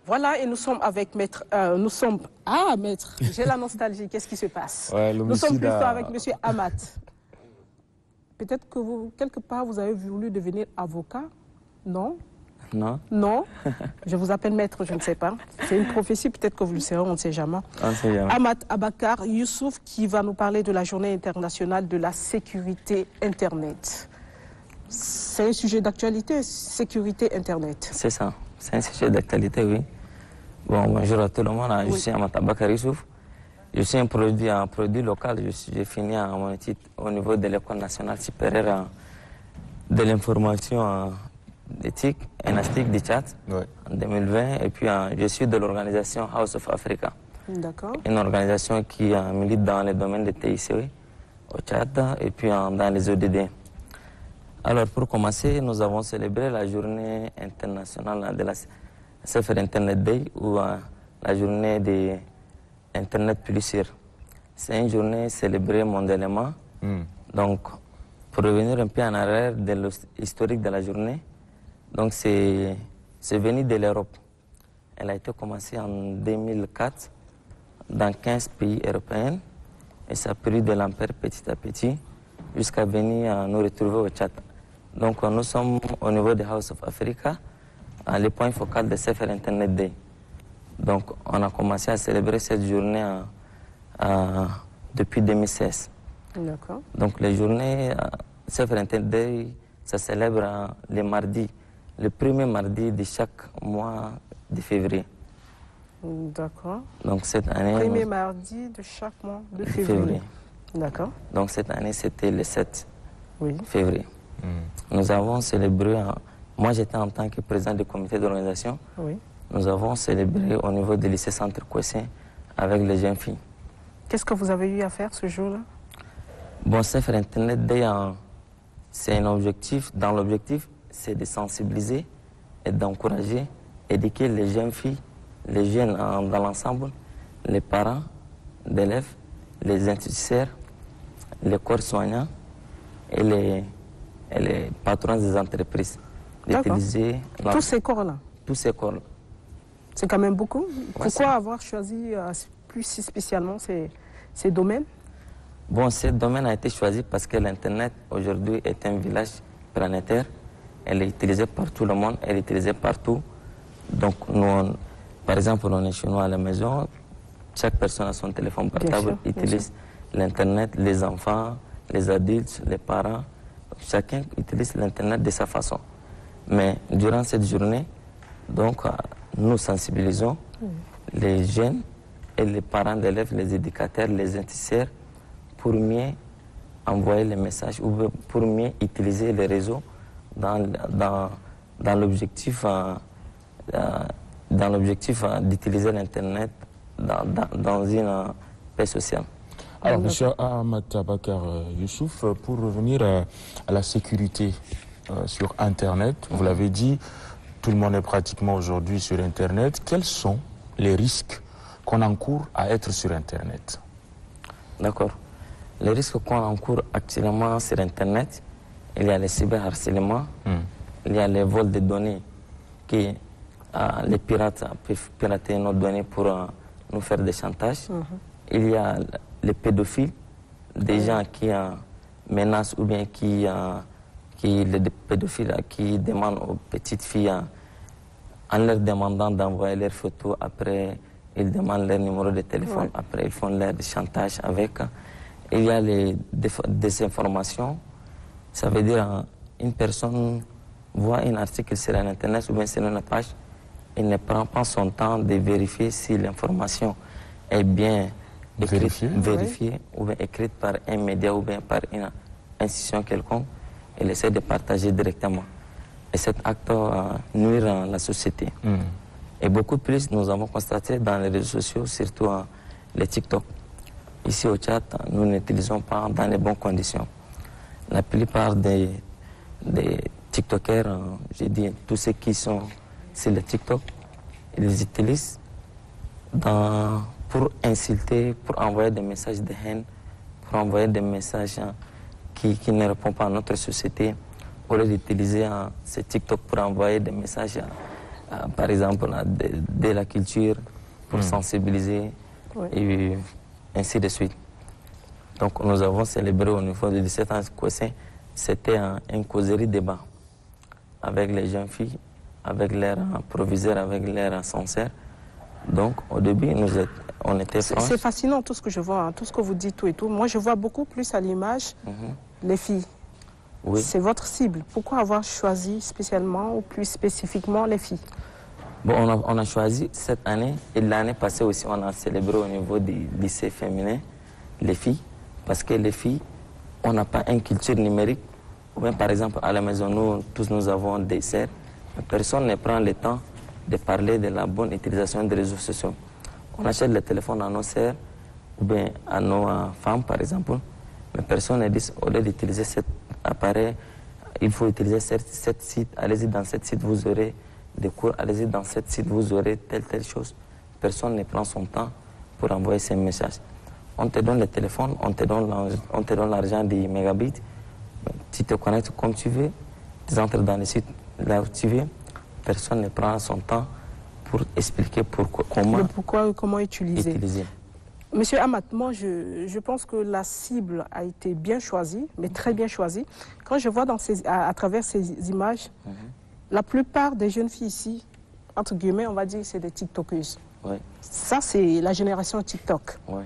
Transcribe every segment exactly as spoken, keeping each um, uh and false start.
Voilà, et nous sommes avec Maître... Euh, nous sommes... Ah, Maître, j'ai la nostalgie, qu'est-ce qui se passe? Ouais, nous sommes plutôt a... avec Monsieur Amat. Peut-être que vous, quelque part, vous avez voulu devenir avocat, non? Non. Non. Je vous appelle Maître, je ne sais pas. C'est une prophétie, peut-être que vous le savez, on ne sait jamais. On ne sait jamais. Amat Abakar Youssouf qui va nous parler de la journée internationale de la sécurité Internet. C'est un sujet d'actualité, sécurité Internet. C'est ça, c'est un sujet d'actualité, oui. Bon, bonjour à tout le monde, je oui. suis Amat Abakar Youssouf. Je suis un produit, un produit local, j'ai fini à mon étude au niveau de l'École nationale supérieure de l'information éthique et nastique du Tchad ouais. en deux mille vingt. Et puis je suis de l'organisation House of Africa. D'accord. Une organisation qui milite dans les domaines de T I C au Tchad et puis dans les O D D. Alors pour commencer, nous avons célébré la journée internationale de la Safer Internet Day ou la journée de Internet plus sûr. C'est une journée célébrée mondialement. Mm. Donc, pour revenir un peu en arrière de l'historique de la journée, donc c'est venu de l'Europe. Elle a été commencée en deux mille quatre dans quinze pays européens et ça a pris de l'ampleur petit à petit jusqu'à venir nous retrouver au Tchad. Donc, nous sommes au niveau de House of Africa, le point focal de Safer Internet Day. Donc, on a commencé à célébrer cette journée euh, euh, depuis deux mille seize. D'accord. Donc, les journées euh, Safer Internet Day, ça célèbre euh, le mardi, le premier mardi de chaque mois de février. D'accord. Donc, cette année... Premier nous... mardi de chaque mois de février. février. D'accord. Donc, cette année, c'était le sept oui. février. Mm. Nous avons célébré... Euh, moi, j'étais en tant que président du comité d'organisation. Oui. Nous avons célébré au niveau du lycée Centre Kwessin avec les jeunes filles. Qu'est-ce que vous avez eu à faire ce jour-là? Bon, Safer Internet Day, c'est un objectif. Dans l'objectif, c'est de sensibiliser et d'encourager, éduquer les jeunes filles, les jeunes dans l'ensemble, les parents d'élèves, les instituteurs, les corps soignants et les, et les patrons des entreprises. D'utiliser tous ces corps-là. Tous ces corps-là. C'est quand même beaucoup. Ouais, pourquoi avoir choisi euh, plus spécialement ces, ces domaines? Bon, ce domaine a été choisi parce que l'Internet aujourd'hui est un village planétaire. Elle est utilisée par tout le monde, elle est utilisée partout. Donc, nous, on, par exemple, on est chez nous à la maison, chaque personne a son téléphone portable, sûr, utilise l'Internet, les enfants, les adultes, les parents. Chacun utilise l'Internet de sa façon. Mais durant cette journée, donc, nous sensibilisons mmh. les jeunes et les parents d'élèves, les éducateurs, les instituteurs pour mieux envoyer les messages ou pour mieux utiliser les réseaux dans, dans, dans l'objectif euh, dans l'objectif euh, d'utiliser l'Internet dans, dans, dans une euh, paix sociale. Alors, M. Amat Abakar Youssouf, pour revenir à, à la sécurité euh, sur Internet, mmh. vous l'avez dit, tout le monde est pratiquement aujourd'hui sur Internet. Quels sont les risques qu'on encourt à être sur Internet? D'accord. Les risques qu'on encourt actuellement sur Internet, il y a le cyberharcèlement, mm. il y a les vols de données, qui euh, les pirates peuvent pirater nos données pour euh, nous faire des chantages. Mm-hmm. Il y a les pédophiles, des mm. gens qui euh, menacent ou bien qui... Euh, qui, les pédophiles qui demandent aux petites filles, en leur demandant d'envoyer leurs photos, après ils demandent leur numéro de téléphone, ouais. après ils font leur chantage avec. Il y a les désinformations, ça veut dire une personne voit un article sur Internet ou bien sur une page, il ne prend pas son temps de vérifier si l'information est bien écrite, vérifiée, vérifiée ouais. ou bien écrite par un média ou bien par une institution quelconque. Il essaie de partager directement. Et cet acte euh, nuire à la société. Mm. Et beaucoup plus, nous avons constaté dans les réseaux sociaux, surtout euh, les TikTok. Ici au Tchad, nous n'utilisons pas dans les bonnes conditions. La plupart des, des TikTokers, euh, j'ai dit, tous ceux qui sont sur le TikTok, ils les utilisent dans, pour insulter, pour envoyer des messages de haine, pour envoyer des messages... Euh, Qui, qui ne répond pas à notre société, au lieu d'utiliser uh, ces TikTok pour envoyer des messages uh, euh, par exemple, de, de la culture, pour mmh. sensibiliser, oui. et ainsi de suite. Donc nous avons célébré au niveau de dix-sept ans, c'était un, une causerie débat avec les jeunes filles, avec leur proviseur, avec leur censeur. Donc au début, nous étions... C'est fascinant tout ce que je vois, hein, tout ce que vous dites, tout et tout. Moi, je vois beaucoup plus à l'image mm-hmm. les filles. Oui. C'est votre cible. Pourquoi avoir choisi spécialement ou plus spécifiquement les filles? Bon, on a, on a choisi cette année et l'année passée aussi, on a célébré au niveau du lycée féminin les filles. Parce que les filles, on n'a pas une culture numérique. Ou bien, par exemple, à la maison, nous, tous nous avons des sœurs. Personne ne prend le temps de parler de la bonne utilisation des réseaux sociaux. On achète le téléphone à nos sœurs ou bien à nos euh, femmes, par exemple. Mais personne ne dit, au lieu d'utiliser cet appareil, il faut utiliser cet site. Allez-y dans cet site, vous aurez des cours. Allez-y dans cet site, vous aurez telle, telle chose. Personne ne prend son temps pour envoyer ces messages. On te donne le téléphone, on te donne l'argent des mégabits. Tu te connectes comme tu veux, tu entres dans le site là où tu veux. Personne ne prend son temps pour expliquer pourquoi, comment, le pourquoi, comment utiliser. utiliser. Monsieur Amat, moi je, je pense que la cible a été bien choisie, mais très bien choisie. Quand je vois dans ces, à, à travers ces images, mm-hmm. la plupart des jeunes filles ici, entre guillemets, on va dire, c'est des TikTokeuses. Oui. Ça, c'est la génération TikTok. Oui.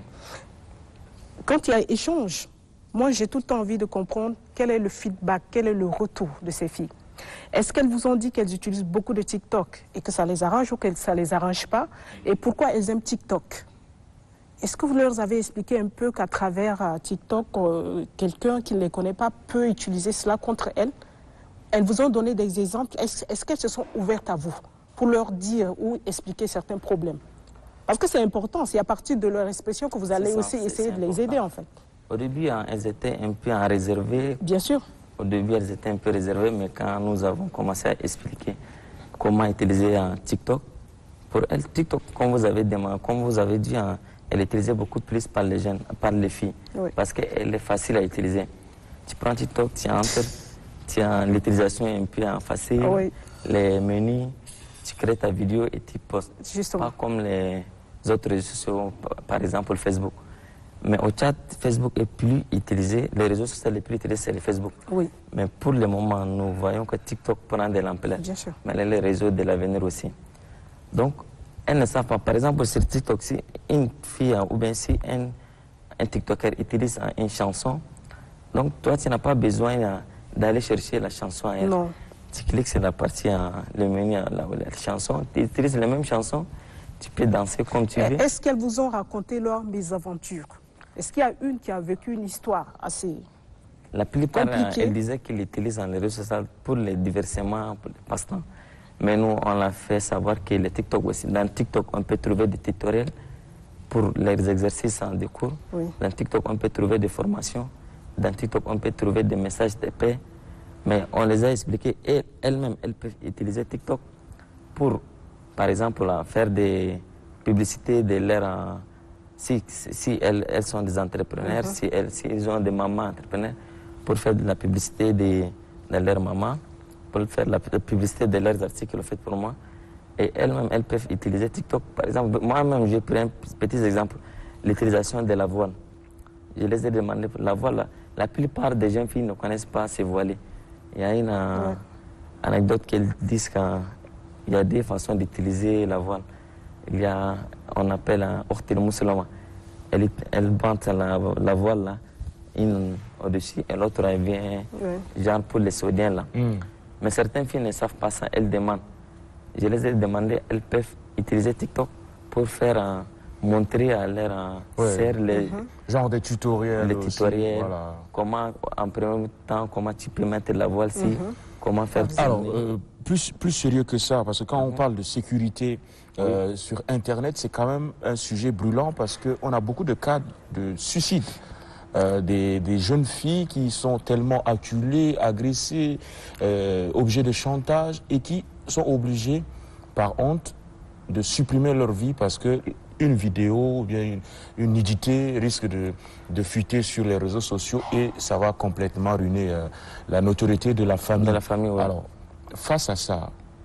Quand il y a échange, moi j'ai tout le temps envie de comprendre quel est le feedback, quel est le retour de ces filles. Est-ce qu'elles vous ont dit qu'elles utilisent beaucoup de TikTok et que ça les arrange ou que ça ne les arrange pas? Et pourquoi elles aiment TikTok? Est-ce que vous leur avez expliqué un peu qu'à travers euh, TikTok, euh, quelqu'un qui ne les connaît pas peut utiliser cela contre elles? Elles vous ont donné des exemples. Est-ce est-ce qu'elles se sont ouvertes à vous pour leur dire ou expliquer certains problèmes? Parce que c'est important, c'est à partir de leur expression que vous allez ça, aussi essayer de les aider en fait. Au début, hein, elles étaient un peu en réservé. Bien sûr. Au début, elles étaient un peu réservées, mais quand nous avons commencé à expliquer comment utiliser un TikTok, pour elles, TikTok, comme vous avez demandé, comme vous avez dit, hein, elle est utilisée beaucoup plus par les jeunes, par les filles, oui. Parce qu'elle est facile à utiliser. Tu prends TikTok, tu entres, tu as l'utilisation un peu en facile, oui. Les menus, tu crées ta vidéo et tu postes. Justement. Pas comme les autres réseaux sociaux, par exemple Facebook. Mais au chat, Facebook est plus utilisé, les réseaux sociaux les plus utilisés, c'est le Facebook. Oui. Mais pour le moment, nous voyons que TikTok prend de l'ampleur. Bien sûr. Mais les réseaux de l'avenir aussi. Donc, elles ne savent pas. Par exemple, sur TikTok, si une fille ou bien si un, un TikToker utilise une chanson, donc toi, tu n'as pas besoin d'aller chercher la chanson à elle. Non. Tu cliques sur la partie, le menu, la, la chanson, tu utilises la même chanson, tu peux danser comme tu veux. Est-ce qu'elles vous ont raconté leurs mésaventures? Est-ce qu'il y a une qui a vécu une histoire assez La plupart, compliquée? Elle disait qu'ils l'utilisent en réseaux sociaux pour les divertissements, pour les passe-temps. Mais nous, on l'a fait savoir que les TikTok aussi. Dans TikTok, on peut trouver des tutoriels pour les exercices en des cours. Oui. Dans TikTok, on peut trouver des formations. Dans TikTok, on peut trouver des messages de paix. Mais on les a expliqués. Et elles-mêmes, elles peuvent utiliser TikTok pour, par exemple, faire des publicités de leur... Si, si elles, elles sont des entrepreneurs, uh-huh. si, elles, si ils ont des mamans entrepreneurs, pour faire de la publicité de, de leur maman, pour faire la publicité de leurs articles faits pour moi. Et elles-mêmes, elles peuvent utiliser TikTok. Par exemple, moi-même, j'ai pris un petit exemple, l'utilisation de la voile. Je les ai demandé pour la voile. La plupart des jeunes filles ne connaissent pas se voiler. Il y a une ouais. anecdote qu'elles disent qu'il y a des façons d'utiliser la voile. Il y a, on appelle un ortil musulman. Elle, elle bante la, la voile là, une au-dessus et l'autre elle vient, ouais. genre pour les saudiens là. Mm. Mais certaines filles ne savent pas ça, elles demandent. Je les ai demandé, elles peuvent utiliser TikTok pour faire un, montrer à leur ouais. sœur les... Mm-hmm. Genre des tutoriels Les tutoriels, aussi, voilà. Comment, en premier temps, comment tu peux mettre la voile si, mm-hmm. comment faire... Alors, euh, plus, plus sérieux que ça, parce que quand mm-hmm. on parle de sécurité euh, oui. sur Internet, c'est quand même un sujet brûlant parce qu'on a beaucoup de cas de suicide. Euh, des, des jeunes filles qui sont tellement acculées, agressées, euh, objets de chantage et qui sont obligées, par honte, de supprimer leur vie parce que une vidéo ou bien une, une nudité risque de, de fuiter sur les réseaux sociaux et ça va complètement ruiner euh, la notoriété de la famille. De la famille, ouais. Alors, face à ça,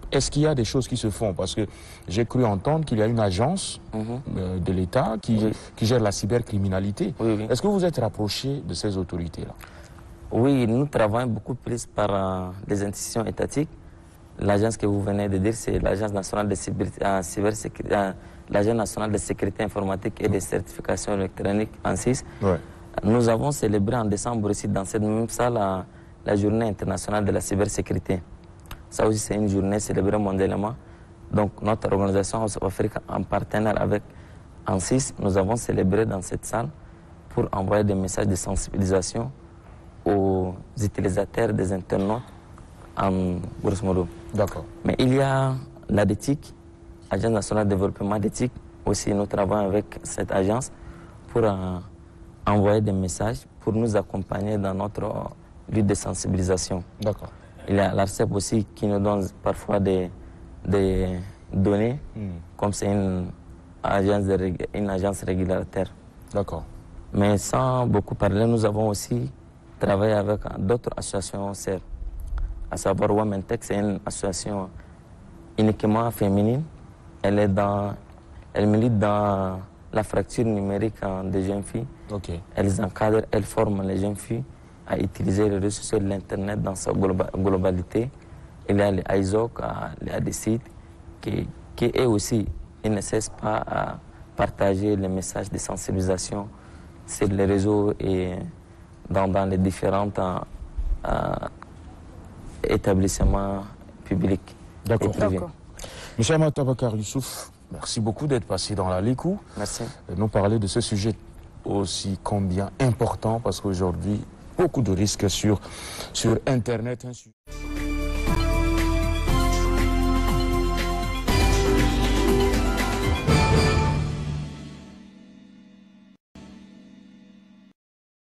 est-ce qu'il y a des choses qui se font? Parce que j'ai cru entendre qu'il y a une agence mm-hmm. euh, de l'État qui, oui. qui gère la cybercriminalité. Oui, oui. Est-ce que vous êtes rapproché de ces autorités-là? Oui, nous travaillons beaucoup plus par euh, des institutions étatiques. L'agence que vous venez de dire, c'est l'Agence nationale de euh, cybersécurité, euh, l'Agence nationale de sécurité informatique et de certification électronique ANSSI. Ouais. Nous avons célébré en décembre ici dans cette même salle la, la journée internationale de la cybersécurité. Ça aussi, c'est une journée célébrée mondialement. Donc, notre organisation House of Africa, en partenaire avec ANSSI, nous avons célébré dans cette salle pour envoyer des messages de sensibilisation aux utilisateurs des internautes en grosso modo. D'accord. Mais il y a la D T I C, Agence nationale de développement d'éthique. Aussi, nous travaillons avec cette agence pour euh, envoyer des messages, pour nous accompagner dans notre euh, lutte de sensibilisation. D'accord. Il y a l'A R C E P aussi qui nous donne parfois des, des données, mm. comme c'est une agence, de, une agence régulateur. D'accord. Mais sans beaucoup parler, nous avons aussi travaillé avec d'autres associations sœurs, à savoir Women Tech, c'est une association uniquement féminine. Elle, est dans, elle milite dans la fracture numérique des jeunes filles. Okay. Elles encadrent, elles forment les jeunes filles à utiliser les réseaux sociaux de l'Internet dans sa globa globalité. Il y a les I S O C, il y a des sites qui, qui eux aussi, ils ne cessent pas à partager les messages de sensibilisation sur les réseaux et dans, dans les différents euh, établissements publics et privés. Monsieur Amata Bakar Youssouf, merci beaucoup d'être passé dans la Likou. Merci. Et nous parler de ce sujet aussi combien important parce qu'aujourd'hui, beaucoup de risques sur, sur Internet. Hein.